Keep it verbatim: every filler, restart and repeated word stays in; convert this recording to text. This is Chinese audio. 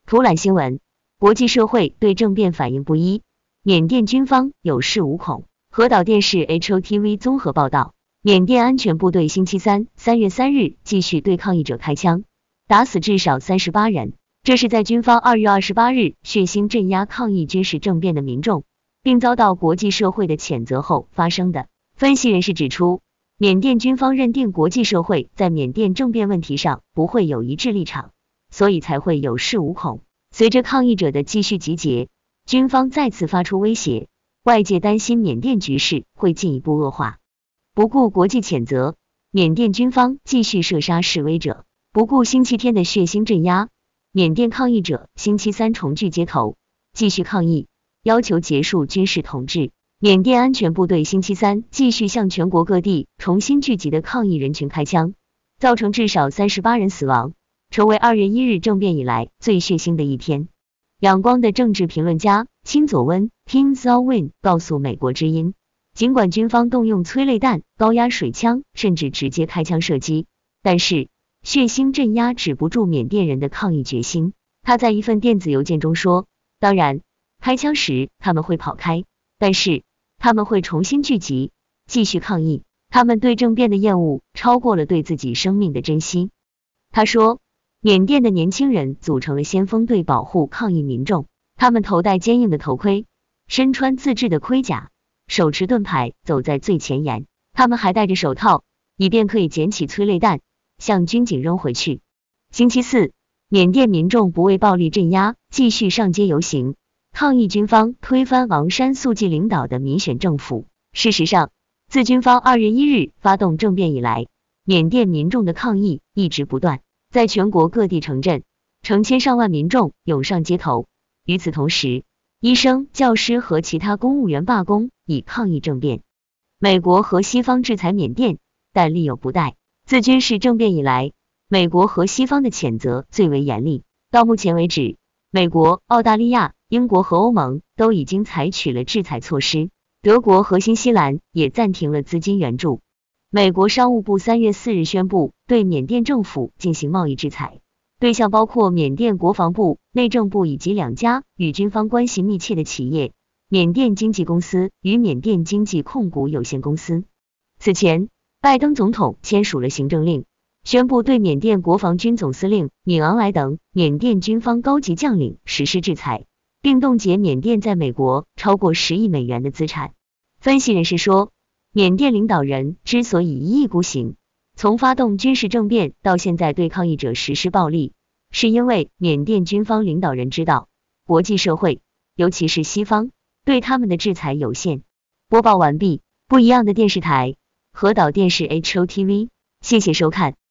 图览新闻，国际社会对政变反应不一，缅甸军方有恃无恐。河岛电视 H O T V 综合报道，缅甸安全部队星期三三月三日继续对抗议者开枪，打死至少三十八人。这是在军方二月二十八日血腥镇压抗议军事政变的民众，并遭到国际社会的谴责后发生的。分析人士指出，缅甸军方认定国际社会在缅甸政变问题上不会有一致立场，所以才会有恃无恐。随着抗议者的继续集结，军方再次发出威胁，外界担心缅甸局势会进一步恶化。不顾国际谴责，缅甸军方继续射杀示威者，不顾星期天的血腥镇压，缅甸抗议者星期三重聚街头，继续抗议，要求结束军事统治。缅甸安全部队星期三继续向全国各地重新聚集的抗议人群开枪，造成至少三十八人死亡，成为二月一日政变以来最血腥的一天。仰光的政治评论家钦佐温 Kim So-win 告诉美国之音，尽管军方动用催泪弹、高压水枪，甚至直接开枪射击，但是血腥镇压止不住缅甸人的抗议决心。他在一份电子邮件中说，当然，开枪时他们会跑开，但是他们会重新聚集，继续抗议。他们对政变的厌恶超过了对自己生命的珍惜。他说，缅甸的年轻人组成了先锋队保护抗议民众，他们头戴坚硬的头盔，身穿自制的盔甲，手持盾牌，走在最前沿。他们还戴着手套，以便可以捡起催泪弹向军警扔回去。星期四，缅甸民众不畏暴力镇压，继续上街游行，抗议军方推翻昂山素季领导的民选政府。事实上，自军方二月一日发动政变以来，缅甸民众的抗议一直不断，在全国各地城镇，成千上万民众涌上街头。与此同时，医生、教师和其他公务员罢工，以抗议政变。美国和西方制裁缅甸，但力有不逮。自军事政变以来，美国和西方的谴责最为严厉。到目前为止，美国、澳大利亚、英国和欧盟都已经采取了制裁措施，德国和新西兰也暂停了资金援助。美国商务部三月四日宣布对缅甸政府进行贸易制裁，对象包括缅甸国防部、内政部以及两家与军方关系密切的企业，缅甸经济公司与缅甸经济控股有限公司。此前，拜登总统签署了行政令，宣布对缅甸国防军总司令敏昂莱等缅甸军方高级将领实施制裁，并冻结缅甸在美国超过十亿美元的资产。分析人士说，缅甸领导人之所以一意孤行，从发动军事政变到现在对抗议者实施暴力，是因为缅甸军方领导人知道，国际社会，尤其是西方，对他们的制裁有限。播报完毕，不一样的电视台，河岛电视 H O T V， 谢谢收看。